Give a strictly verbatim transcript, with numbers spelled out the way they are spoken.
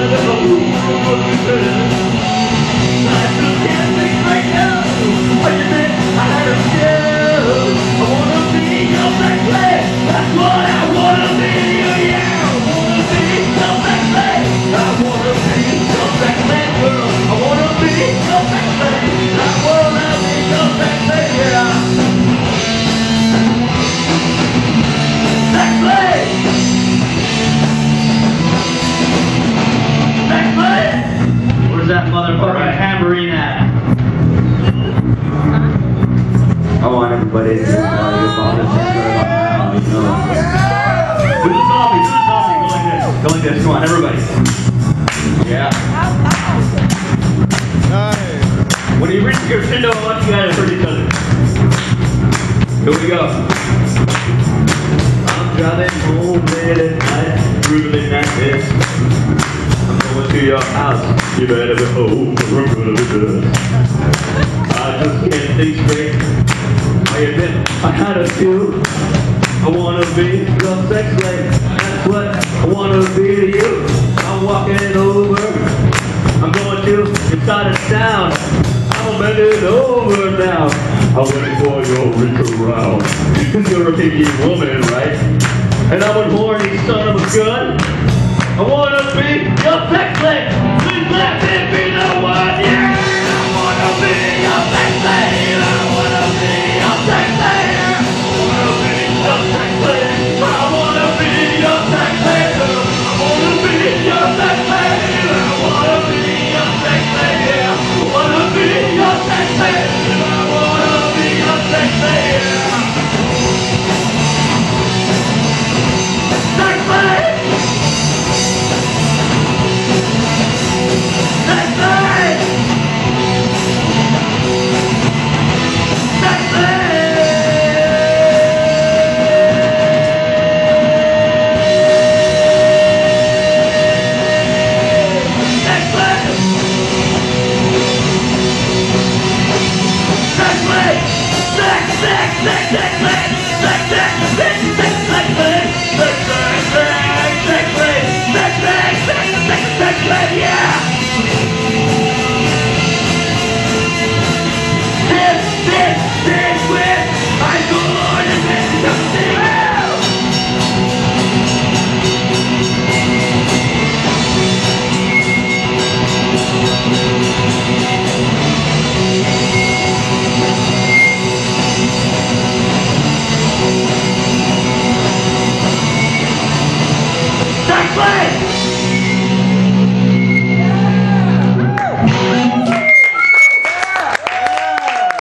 Where's that motherfucking right. tambourine at? I want everybody to know your father's you know. Do the zombie, do the zombie, go like this. Go like this, come on, everybody. Yeah. Nice. When you reach your crescendo, I want you guys to hurt each other. Here we go. I'm driving home late at night, through the midnight mist. I'm going to your house, you better be home, we're gonna be good. I just can't think straight. I admit I had a few. I wanna be your sex slave. That's what I wanna be to you. I'm walking over. I'm going to inside of town. I'm bending over now. I'm waiting for your reach around. Cause you're a kinky woman, right? And I'm a horny son of a gun. I wanna be your sex slave. Please let me be the one. Yeah, I wanna be your sex slave.